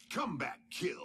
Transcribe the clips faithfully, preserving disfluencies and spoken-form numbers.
comeback kill.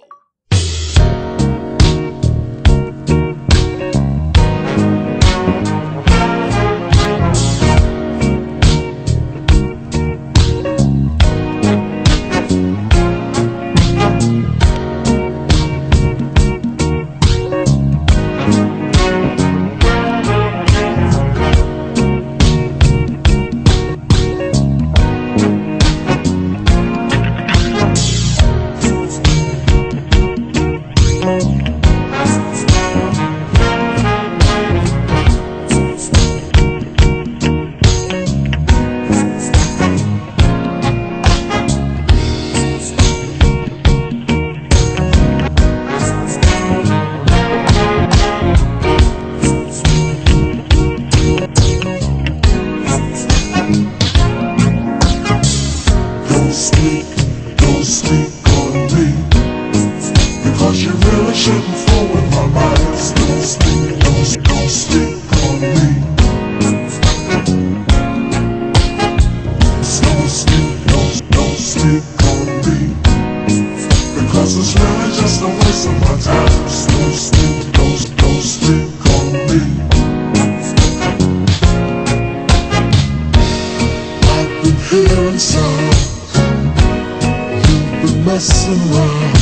Messing around,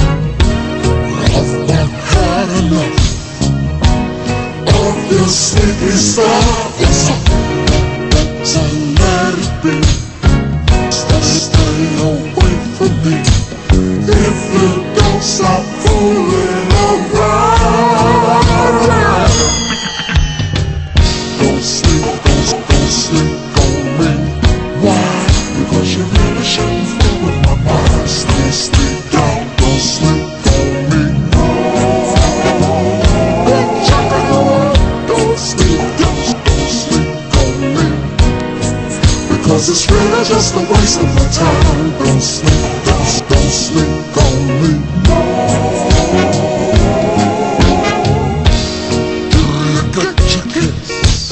I've not had enough of your sneaky stuff. So let it be. Stay away from me if you don't stop fooling around. Don't sleep, don't, don't sleep on me. Why? Because you really shouldn't fool with my mind. Stay sleep down, don't sleep on me. Don't sleep, don't, don't sleep on me. Because it's really just a waste of my time. Don't sleep, don't, don't sleep on me. Do you get your kiss?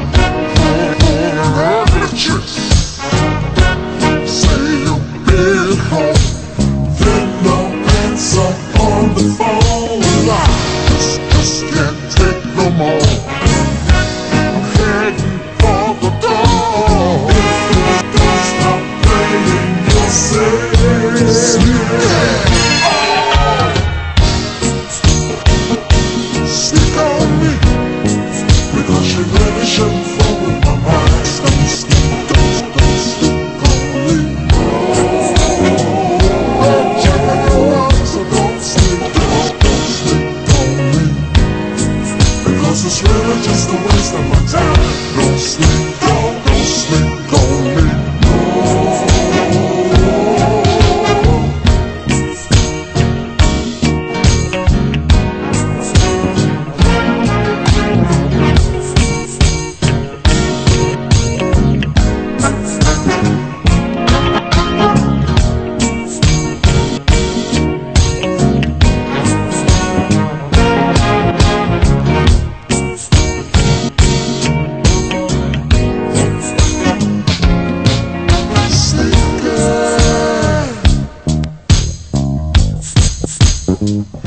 Have a kiss. Say you've been home. On the phone, just, just can't take no more. I'm heading for the door. If you don't stop playing yourself, oh. Stick on me, because you really shouldn't fool with my mind. Don't sleep, don't, don't sleep on me. It's really just a waste of my time. Don't sleep, don't, don't sleep on me. Mm-hmm.